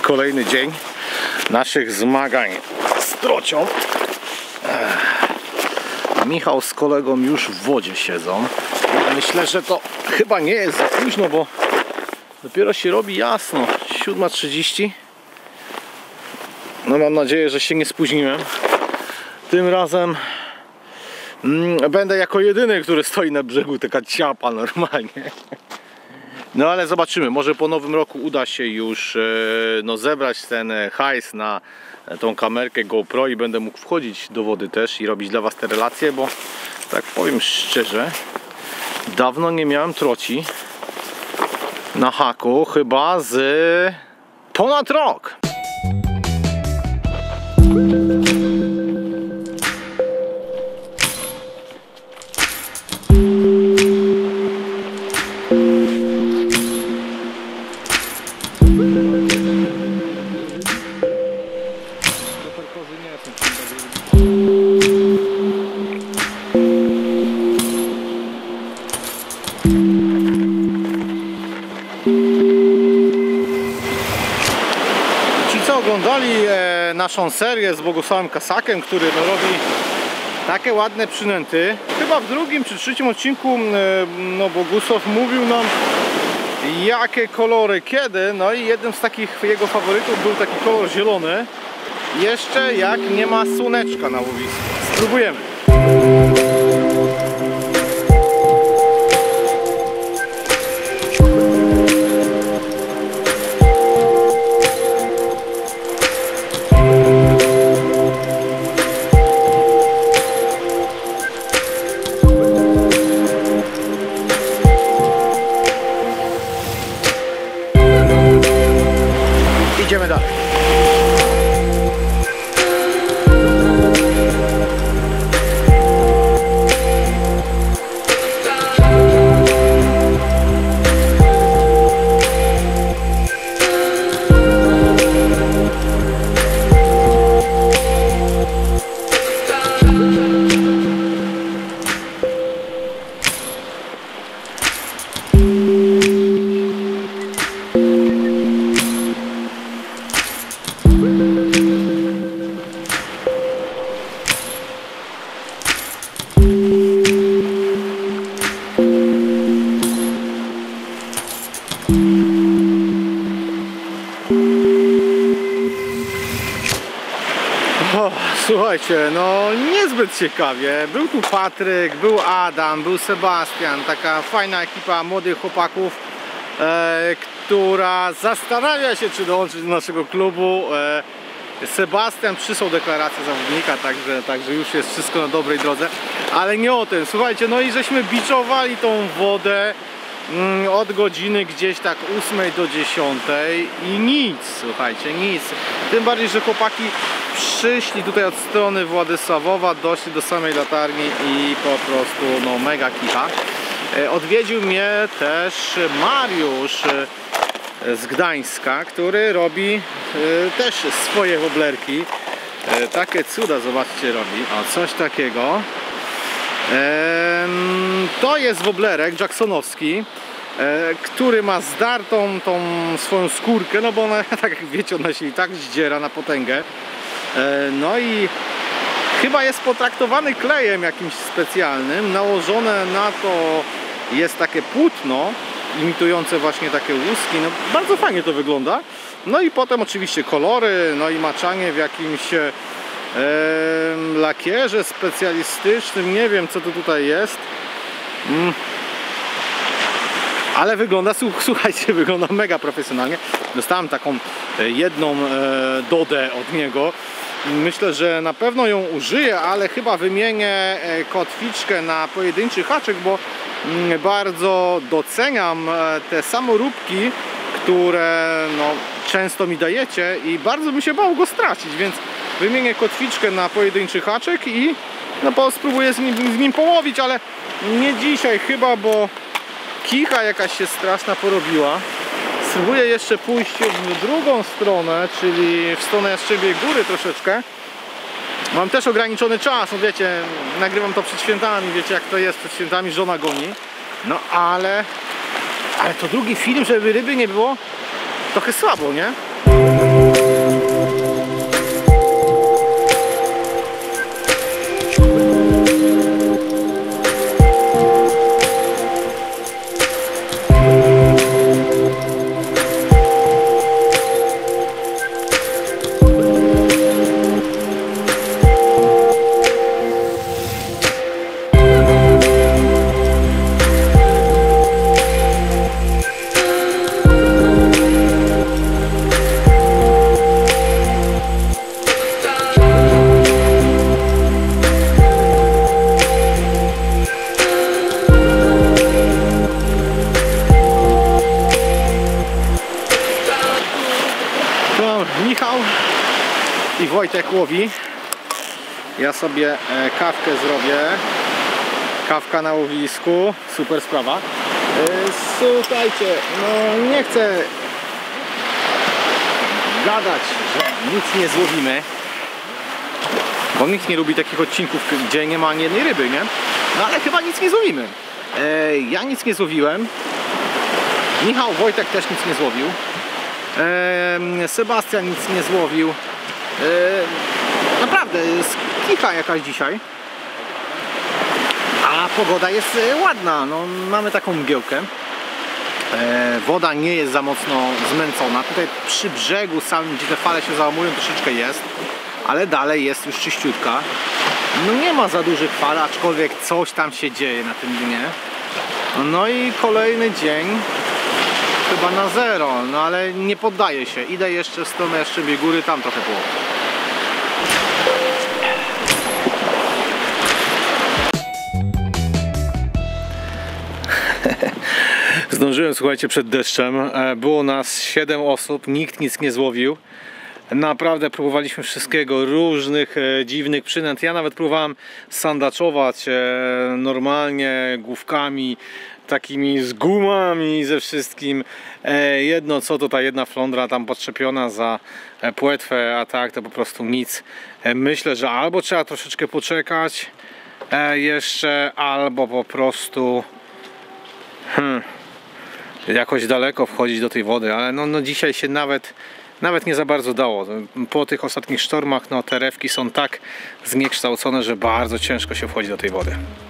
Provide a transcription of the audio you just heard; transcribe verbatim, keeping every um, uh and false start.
kolejny dzień naszych zmagań z trocią. Michał z kolegą już w wodzie siedzą. Myślę, że to chyba nie jest za późno, bo dopiero się robi jasno. siódma trzydzieści. No mam nadzieję, że się nie spóźniłem. Tym razem mm, będę jako jedyny, który stoi na brzegu, taka ciapa normalnie. No ale zobaczymy, może po nowym roku uda się już no, zebrać ten hajs na tą kamerkę GoPro i będę mógł wchodzić do wody też i robić dla was te relacje, bo tak powiem szczerze, dawno nie miałem troci na haku, chyba z ponad rok. Ci, co oglądali e, naszą serię z Bogusławem Kasakiem, który no, robi takie ładne przynęty, chyba w drugim czy trzecim odcinku e, no, Bogusław mówił nam, jakie kolory kiedy, no i jednym z takich jego faworytów był taki kolor zielony, jeszcze jak nie ma słoneczka na łowisku. Spróbujemy. Idziemy dalej. O, słuchajcie, no niezbyt ciekawie. Był tu Patryk, był Adam, był Sebastian, taka fajna ekipa młodych chłopaków, e, która zastanawia się, czy dołączyć do naszego klubu. E, Sebastian przysłał deklarację zawodnika, także, także już jest wszystko na dobrej drodze, ale nie o tym. Słuchajcie, no i żeśmy biczowali tą wodę mm, od godziny gdzieś tak ósmej do dziesiątej i nic, słuchajcie, nic. Tym bardziej, że chłopaki przyszli tutaj od strony Władysławowa, doszli do samej latarni i po prostu no mega kicha. Odwiedził mnie też Mariusz z Gdańska, który robi też swoje woblerki. Takie cuda, zobaczcie, robi. O, coś takiego. To jest woblerek jacksonowski, który ma zdartą tą swoją skórkę, no bo ona, tak jak wiecie, ona się i tak zdziera na potęgę. No i chyba jest potraktowany klejem jakimś specjalnym. Nałożone na to jest takie płótno imitujące właśnie takie łuski. No, bardzo fajnie to wygląda. No i potem oczywiście kolory, no i maczanie w jakimś e, lakierze specjalistycznym. Nie wiem, co to tutaj jest. Mm. Ale wygląda, słuchajcie, wygląda mega profesjonalnie. Dostałem taką jedną e, dodę od niego. Myślę, że na pewno ją użyję, ale chyba wymienię kotwiczkę na pojedynczy haczyk, bo bardzo doceniam te samoróbki, które no, często mi dajecie i bardzo bym się bał go stracić, więc wymienię kotwiczkę na pojedynczy haczyk i no, spróbuję z nim, z nim połowić, ale nie dzisiaj chyba, bo kicha jakaś się straszna porobiła. Spróbuję jeszcze pójść w drugą stronę, czyli w stronę Jastrzebiej Góry troszeczkę. Mam też ograniczony czas, no wiecie, nagrywam to przed świętami, wiecie jak to jest, przed świętami żona goni. No ale, ale to drugi film, żeby ryby nie było, trochę słabo, nie? i Wojtek łowi. Ja sobie kawkę zrobię. Kawka na łowisku, super sprawa. Słuchajcie, no nie chcę gadać, że nic nie złowimy, bo nikt nie lubi takich odcinków, gdzie nie ma ani jednej ryby, nie? No ale chyba nic nie złowimy. Ja nic nie złowiłem. Michał, Wojtek też nic nie złowił. Sebastian nic nie złowił. Naprawdę, jest kicha jakaś dzisiaj. A pogoda jest ładna, no, mamy taką mgiełkę. E, woda nie jest za mocno zmęcona. Tutaj przy brzegu samym, gdzie te fale się załamują, troszeczkę jest, ale dalej jest już czyściutka. No nie ma za dużych fal, aczkolwiek coś tam się dzieje na tym dnie. No i kolejny dzień chyba na zero, no ale nie poddaję się. Idę jeszcze w stronę Jastrzębiej Góry, tam trochę było. Zdążyłem, słuchajcie, przed deszczem. Było nas siedem osób, nikt nic nie złowił. Naprawdę próbowaliśmy wszystkiego, różnych e, dziwnych przynęt. Ja nawet próbowałem sandaczować e, normalnie główkami, takimi z gumami, ze wszystkim. E, jedno co, to ta jedna flądra tam podczepiona za e, płetwę, a tak to po prostu nic. E, myślę, że albo trzeba troszeczkę poczekać e, jeszcze, albo po prostu hmm, jakoś daleko wchodzić do tej wody, ale no, no dzisiaj się nawet Nawet nie za bardzo dało. Po tych ostatnich sztormach no, te rewki są tak zniekształcone, że bardzo ciężko się wchodzi do tej wody.